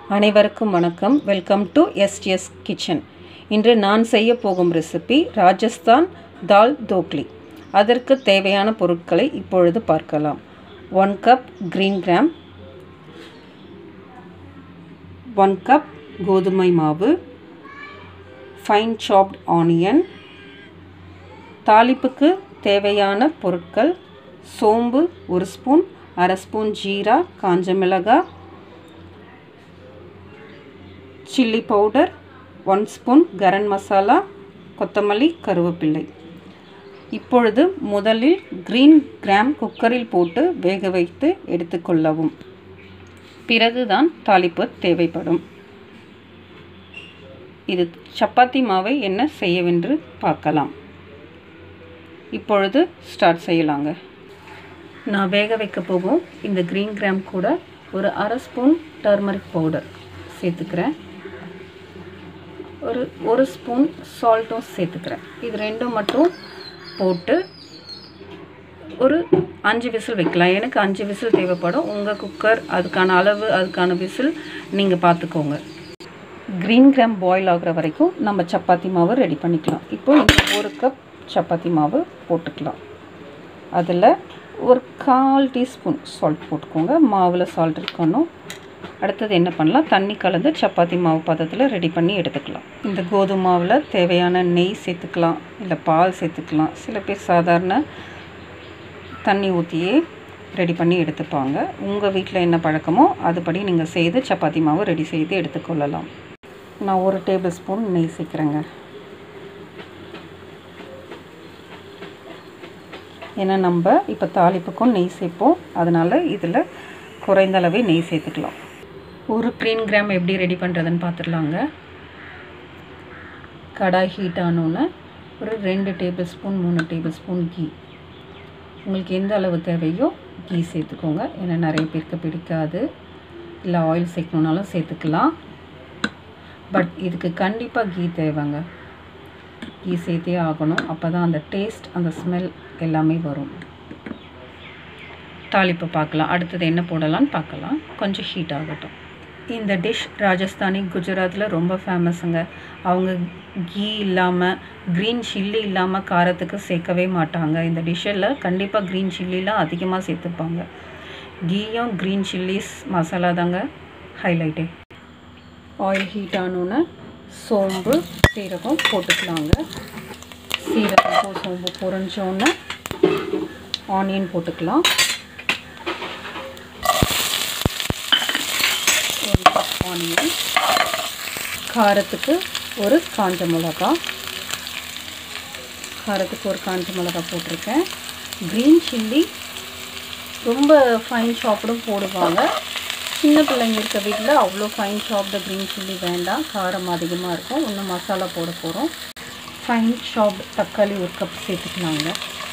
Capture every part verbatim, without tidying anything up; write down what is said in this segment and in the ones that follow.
அனைவருக்கும் வணக்கம். Welcome to STS kitchen. இன்று நான் செய்ய போகும் ரெசிபி ராஜஸ்தான் தால் தோக்லி. அதற்கு தேவையான பொருட்களை இப்பொழுது பார்க்கலாம். One cup green gram, one cup கோதுமை மாவு, ஃபைன் சாப்ட் ஆனியன். தாளிப்புக்கு தேவையான பொருட்கள்: சோம்பு ஒரு ஸ்பூன், அரை ஸ்பூன் ஜீரா, காஞ்ச மிளகாய், chilli powder one spoon, garam masala, கொத்தமல்லி, கருவேப்பிலை. இப்பொழுது முதலில் கிரீன் கிராம் குக்கரில் போட்டு வேக வைத்து எடுத்துக்கொள்ளவும். பிறகுதான் தாளிப்பு தேவைப்படும். இது சப்பாத்தி மாவை என்ன செய்யவென்று பார்க்கலாம். இப்பொழுது ஸ்டார்ட் செய்யலாங்க. நான் வேக வைக்க போகும் இந்த கிரீன் கிராம் கூட ஒரு அரை ஸ்பூன் டர்மரிக் பவுடர் சேர்த்துக்கிறேன். ஒரு ஒரு ஸ்பூன் சால்ட்டும் சேர்த்துக்கிறேன். இது ரெண்டும் மட்டும் போட்டு ஒரு அஞ்சு விசில் வைக்கலாம். எனக்கு அஞ்சு விசில் தேவைப்படும். உங்கள் குக்கர் அதுக்கான அளவு, அதுக்கான விசில் நீங்கள் பார்த்துக்கோங்க. க்ரீன் கிராம் பாயில் ஆகிற வரைக்கும் நம்ம சப்பாத்தி மாவு ரெடி பண்ணிக்கலாம். இப்போ ஒரு கப் சப்பாத்தி மாவு போட்டுக்கலாம். அதில் ஒரு கால் டீஸ்பூன் சால்ட் போட்டுக்கோங்க. மாவில் சால்ட் இருக்கணும். அடுத்தது என்ன பண்ணலாம், தண்ணி கலந்து சப்பாத்தி மாவு பதத்தில் ரெடி பண்ணி எடுத்துக்கலாம். இந்த கோதுமை மாவில் தேவையான நெய் சேர்த்துக்கலாம், இல்லை பால் சேர்த்துக்கலாம். சில பேர் சாதாரண தண்ணி ஊற்றியே ரெடி பண்ணி எடுத்துப்பாங்க. உங்கள் வீட்டில் என்ன பழக்கமோ அதுபடி நீங்கள் செய்து சப்பாத்தி மாவு ரெடி செய்து எடுத்துக்கொள்ளலாம். நான் ஒரு டேபிள் ஸ்பூன் நெய் சேர்க்குறேங்க. ஏன்னா நம்ம இப்போ தாளிப்புக்கும் நெய் சேர்ப்போம், அதனால் இதில் குறைந்த அளவே நெய் சேர்த்துக்கலாம். ஒரு க்ரீன் கிராம் எப்படி ரெடி பண்ணுறதுன்னு பார்த்துடலாங்க. கடாய் ஹீட் ஆனோன்னு ஒரு ரெண்டு டேபிள் ஸ்பூன் மூணு டேபிள் ஸ்பூன் கீ, உங்களுக்கு எந்த அளவு தேவையோ கீ சேர்த்துக்கோங்க. ஏன்னா நிறைய பேருக்கு பிடிக்காது, இல்லை ஆயில் சேர்க்கணுன்னாலும் சேர்த்துக்கலாம். பட் இதுக்கு கண்டிப்பாக கீ தேவைங்க. கீ சேர்த்தே ஆகணும். அப்போ தான் அந்த டேஸ்ட், அந்த ஸ்மெல் எல்லாமே வரும். தாளிப்பு பார்க்கலாம். அடுத்தது என்ன போடலான்னு பார்க்கலாம். கொஞ்சம் ஹீட் ஆகட்டும். இந்த டிஷ் ராஜஸ்தானி, குஜராத்தில் ரொம்ப ஃபேமஸுங்க. அவங்க கீ இல்லாமல், க்ரீன் சில்லி இல்லாமல் காரத்துக்கு சேர்க்கவே மாட்டாங்க. இந்த டிஷ்ஷில் கண்டிப்பாக க்ரீன் சில்லிலாம் அதிகமாக சேர்த்துப்பாங்க. கீயும் க்ரீன் சில்லிஸ் மசாலா தாங்க ஹைலைட்டே. ஆயில் ஹீட் ஆனோன்னு சோம்பு சீரகம் போட்டுக்கலாங்க. சீரகம் சோம்பு பொரிஞ்சோன்னு ஆனியன் போட்டுக்கலாம். ஆனியன், காரத்துக்கு ஒரு காஞ்ச மிளகா, காரத்துக்கு ஒரு காஞ்ச மிளகா போட்டிருக்கேன். க்ரீன் சில்லி ரொம்ப ஃபைன் சாப்பிடும் போடுவாங்க. சின்ன பிள்ளைங்க இருக்க வீட்டில் அவ்வளோ ஃபைன் சாப்டு க்ரீன் சில்லி வேண்டாம், காரம் அதிகமாக இருக்கும். இன்னும் மசாலா போட போகிறோம். ஃபைன் சாப்டு தக்காளி ஒரு கப் சேர்த்துக்கலாங்க.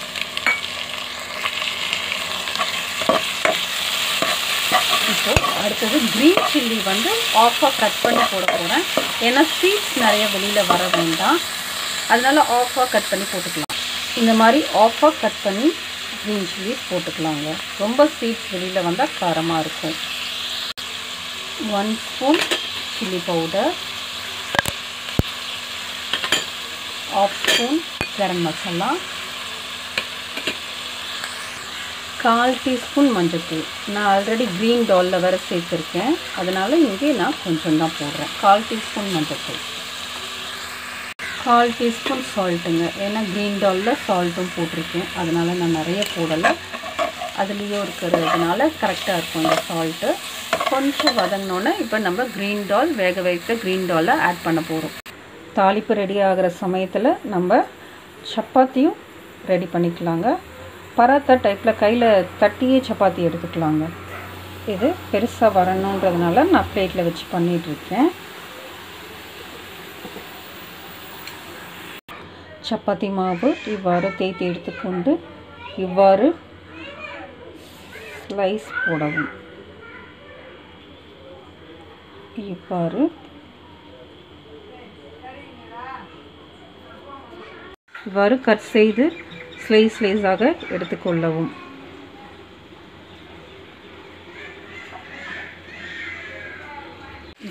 இப்போது அடுத்தது க்ரீன் சில்லி வந்து ஆஃபாக கட் பண்ணி போட போகிறேன். ஏன்னா சீட்ஸ் நிறைய வெளியில் வர வேண்டாம், அதனால் ஆஃபாக கட் பண்ணி போட்டுக்கலாம். இந்த மாதிரி ஆஃபாக கட் பண்ணி க்ரீன் சில்லி போட்டுக்கலாங்க. ரொம்ப சீட்ஸ் வெளியில் வந்தால் காரமாக இருக்கும். One spoon chilli powder, half spoon garam masala, கால் டீஸ்பூன் மஞ்சள்தூள். நான் ஆல்ரெடி க்ரீன் டாலில் வேறு சேர்த்துருக்கேன், அதனால் இங்கே நான் கொஞ்சம் தான் போடுறேன். கால் டீஸ்பூன் மஞ்சள்தூள், கால் டீஸ்பூன் சால்ட்டுங்க. ஏன்னா க்ரீன் டாலில் சால்ட்டும் போட்டிருக்கேன், அதனால் நான் நிறைய போடலை. அதுலேயும் இருக்கிறதுனால கரெக்டாக இருக்கும் இந்த சால்ட்டு. கொஞ்சம் வதங்கினோன்னே இப்போ நம்ம க்ரீன் டால், வேக வைத்த க்ரீன் டாலை ஆட் பண்ண போகிறோம். தாளிப்பு ரெடி ஆகிற சமயத்தில் நம்ம சப்பாத்தியும் ரெடி பண்ணிக்கலாங்க. பராத்தா டைப்பில் கையில் தட்டியே சப்பாத்தி எடுத்துக்கலாங்க. இது பெருசாக வரணுன்றதுனால நான் பிளேட்டில் வச்சு பண்ணிகிட்ருக்கேன். சப்பாத்தி மாவு இவ்வாறு தேய்த்து எடுத்துக்கொண்டு இவ்வாறு ஸ்லைஸ் போடவும். இவ்வாறு இவ்வாறு கட் செய்து ஸ்லைஸ் ஸ்லைஸாக எடுத்துக்கொள்ளவும்.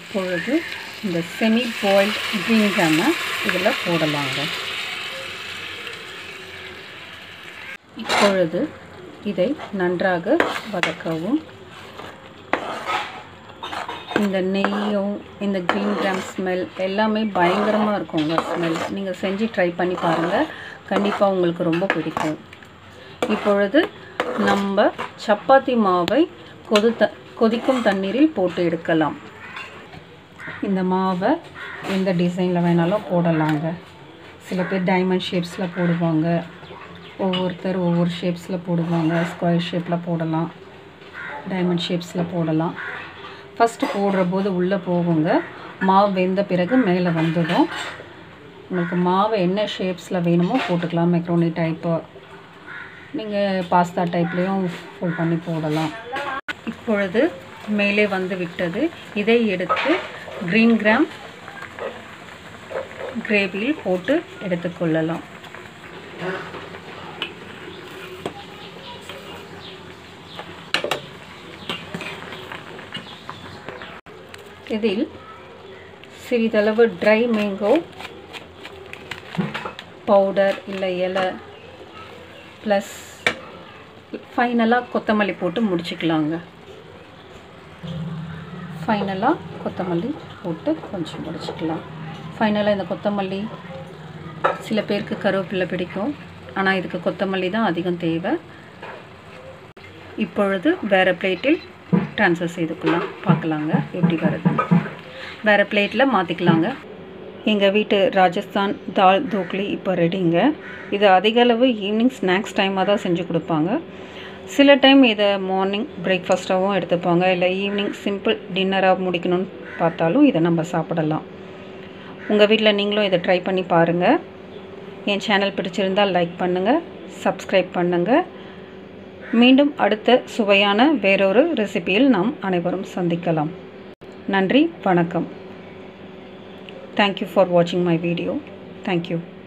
இப்பொழுது இந்த செமி பாயில்ட் க்ரீன் கிராமை இதில் போடலாங்க. இப்பொழுது இதை நன்றாக வதக்கவும். இந்த நெய்யும் இந்த க்ரீன் கிராம் ஸ்மெல் எல்லாமே பயங்கரமாக இருக்குங்க. ஸ்மெல் நீங்கள் செஞ்சு ட்ரை பண்ணி பாருங்கள், கண்டிப்பாக உங்களுக்கு ரொம்ப பிடிக்கும். இப்பொழுது நம்ம சப்பாத்தி மாவை கொது த கொதிக்கும் தண்ணீரில் போட்டு எடுக்கலாம். இந்த மாவை எந்த டிசைனில் வேணாலும் போடலாங்க. சில பேர் டைமண்ட் ஷேப்ஸில் போடுவாங்க, ஒவ்வொருத்தர் ஒவ்வொரு ஷேப்ஸில் போடுவாங்க. ஸ்கொயர் ஷேப்பில் போடலாம், டைமண்ட் ஷேப்ஸில் போடலாம். ஃபஸ்ட்டு போடுற போது உள்ளே போகுங்க, மாவு வெந்த பிறகு மேலே வந்துடும். உங்களுக்கு மாவை என்ன ஷேப்ஸில் வேணுமோ போட்டுக்கலாம். மெக்ரோனி டைப்பு, நீங்கள் பாஸ்தா டைப்லேயும் ஃபுல் பண்ணி போடலாம். இப்பொழுது மேலே வந்து விட்டது. இதை எடுத்து க்ரீன் கிராம் கிரேவியில் போட்டு எடுத்துக்கொள்ளலாம். இதில் சிறிதளவு ட்ரை மேங்கோ பவுடர் இல்லை இலை ப்ளஸ் ஃபைனலாக கொத்தமல்லி போட்டு முடிச்சுக்கலாங்க. ஃபைனலாக கொத்தமல்லி போட்டு கொஞ்சம் முடிச்சுக்கலாம். ஃபைனலாக இந்த கொத்தமல்லி, சில பேருக்கு கருவேப்பிலை பிடிக்கும், ஆனால் இதுக்கு கொத்தமல்லி தான் அதிகம் தேவை. இப்பொழுது வேறு பிளேட்டில் ட்ரான்ஸ்ஃபர் செய்துக்கலாம். பார்க்கலாங்க எப்படி வருது. வேறு பிளேட்டில் மாற்றிக்கலாங்க. எங்கள் வீட்டு ராஜஸ்தான் தால் தோக்லி இப்போ ரெடிங்க. இது அதிகளவு ஈவினிங் ஸ்நாக்ஸ் டைமாக தான் செஞ்சு கொடுப்பாங்க. சில டைம் இதை மார்னிங் பிரேக்ஃபாஸ்ட்டாகவும் எடுத்துப்பாங்க, இல்லை ஈவினிங் சிம்பிள் டின்னராக முடிக்கணும்னு பார்த்தாலும் இதை நம்ம சாப்பிடலாம். உங்கள் வீட்டில் நீங்களும் இதை ட்ரை பண்ணி பாருங்கள். என் சேனல் பிடிச்சிருந்தால் லைக் பண்ணுங்கள், சப்ஸ்கிரைப் பண்ணுங்கள். மீண்டும் அடுத்த சுவையான வேறொரு ரெசிபியில் நாம் அனைவரும் சந்திக்கலாம். நன்றி, வணக்கம். Thank you for watching my video. Thank you.